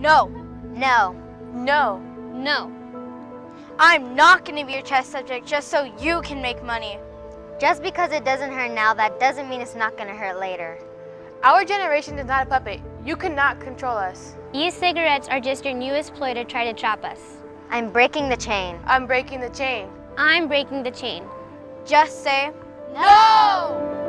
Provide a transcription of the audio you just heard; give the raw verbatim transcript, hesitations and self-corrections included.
No. No. No. No. I'm not going to be your test subject just so you can make money. Just because it doesn't hurt now, that doesn't mean it's not going to hurt later. Our generation is not a puppet. You cannot control us. E-cigarettes are just your newest ploy to try to trap us. I'm breaking the chain. I'm breaking the chain. I'm breaking the chain. Just say no!